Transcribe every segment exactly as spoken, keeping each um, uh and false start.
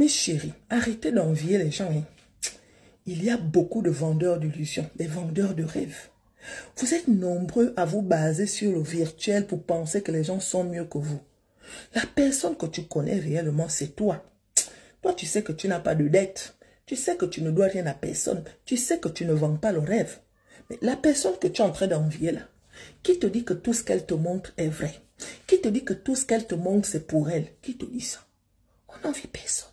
Mes chéris, arrêtez d'envier les gens. Hein. Il y a beaucoup de vendeurs d'illusions, des vendeurs de rêves. Vous êtes nombreux à vous baser sur le virtuel pour penser que les gens sont mieux que vous. La personne que tu connais réellement, c'est toi. Toi, tu sais que tu n'as pas de dette. Tu sais que tu ne dois rien à personne. Tu sais que tu ne vends pas le rêve. Mais la personne que tu es en train d'envier là, qui te dit que tout ce qu'elle te montre est vrai? Qui te dit que tout ce qu'elle te montre, c'est pour elle? Qui te dit ça? On n'envie personne.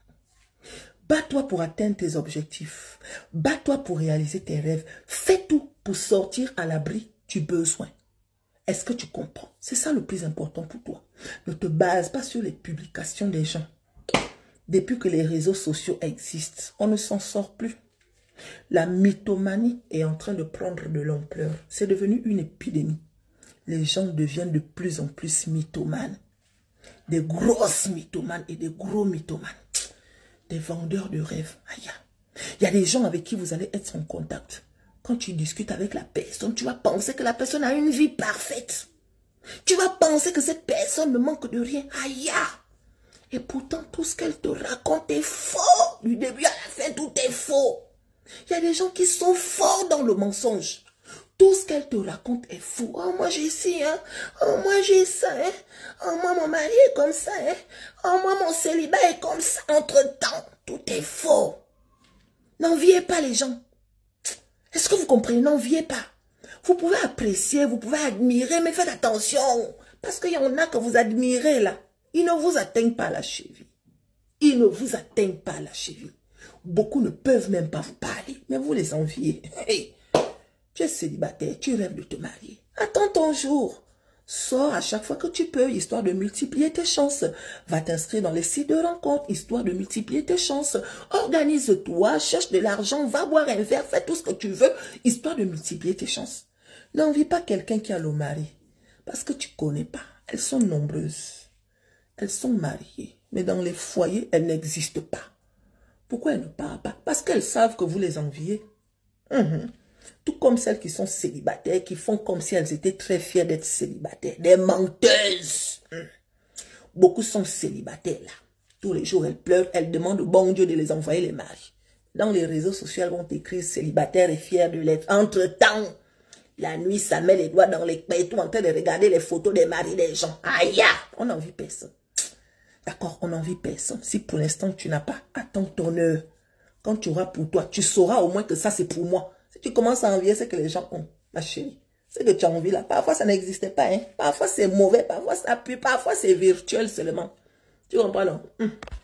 Bats-toi pour atteindre tes objectifs. Bats-toi pour réaliser tes rêves. Fais tout pour sortir à l'abri du besoin. Est-ce que tu comprends? C'est ça le plus important pour toi. Ne te base pas sur les publications des gens. Depuis que les réseaux sociaux existent, on ne s'en sort plus. La mythomanie est en train de prendre de l'ampleur. C'est devenu une épidémie. Les gens deviennent de plus en plus mythomanes. Des grosses mythomanes et des gros mythomanes. Des vendeurs de rêves. Aïe. Il y a des gens avec qui vous allez être en contact. Quand tu discutes avec la personne, tu vas penser que la personne a une vie parfaite. Tu vas penser que cette personne ne manque de rien. Aïe. Et pourtant, tout ce qu'elle te raconte est faux. Du début à la fin, tout est faux. Il y a des gens qui sont forts dans le mensonge. Tout ce qu'elle te raconte est faux. Oh, moi j'ai ci, hein. Oh, moi j'ai ça, hein. Oh, moi mon mari est comme ça, hein. Oh, moi mon célibat est comme ça. Entre-temps, tout est faux. N'enviez pas les gens. Est-ce que vous comprenez? N'enviez pas. Vous pouvez apprécier, vous pouvez admirer, mais faites attention. Parce qu'il y en a que vous admirez là. Ils ne vous atteignent pas à la cheville. Ils ne vous atteignent pas à la cheville. Beaucoup ne peuvent même pas vous parler, mais vous les enviez. Hey, tu es célibataire, tu rêves de te marier. Attends ton jour. Sors à chaque fois que tu peux, histoire de multiplier tes chances. Va t'inscrire dans les sites de rencontres, histoire de multiplier tes chances. Organise-toi, cherche de l'argent, va boire un verre, fais tout ce que tu veux, histoire de multiplier tes chances. N'envie pas quelqu'un qui a le mari, parce que tu ne connais pas. Elles sont nombreuses. Elles sont mariées, mais dans les foyers, elles n'existent pas. Pourquoi elles ne parlent pas? Parce qu'elles savent que vous les enviez. Mmh. Tout comme celles qui sont célibataires, qui font comme si elles étaient très fières d'être célibataires. Des menteuses. Mmh. Beaucoup sont célibataires là. Tous les jours, elles pleurent, elles demandent au bon Dieu de les envoyer les maris. Dans les réseaux sociaux, elles vont écrire célibataire et fière de l'être. Entre-temps, la nuit, ça met les doigts dans les paix, tout en train de regarder les photos des maris des gens. Aïe, on n'envie personne. D'accord, on n'envie personne. Si pour l'instant tu n'as pas, attends ton heure. Quand tu auras pour toi, tu sauras au moins que ça c'est pour moi. Si tu commences à envier, c'est que les gens ont. Ma chérie, c'est que tu as envie là. Parfois ça n'existait pas. Hein? Parfois c'est mauvais, parfois ça pue, parfois c'est virtuel seulement. Tu comprends non? Hum.